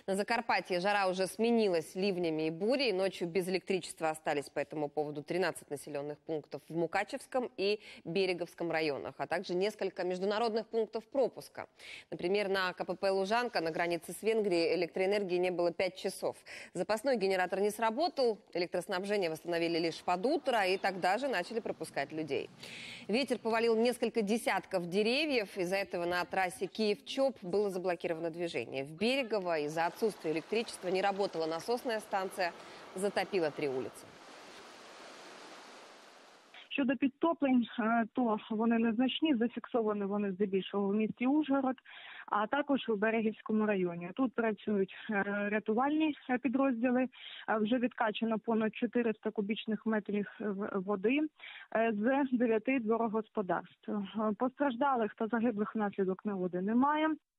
На Закарпатье жара уже сменилась ливнями и бурей. Ночью без электричества остались по этому поводу 13 населенных пунктов в Мукачевском и Береговском районах, а также несколько международных пунктов пропуска. Например, на КПП «Лужанка» на границе с Венгрией электроэнергии не было 5 часов. Запасной генератор не сработал, электроснабжение восстановили лишь под утро, и тогда же начали пропускать людей. Ветер повалил несколько десятков деревьев. Из-за этого на трассе Киев-Чоп было заблокировано движение. В Берегово из-за отсутствия электричества не работала насосная станция, затопило 3 улицы. Щодо підтоплень, то вони незначні, зафіксовані вони здебільшого в місті Ужгород, а також у Берегівському районі. Тут працюють рятувальні підрозділи, вже відкачано понад 400 кубічних метрів води з 9 дворогосподарств. Постраждалих та загиблих внаслідок негоди немає.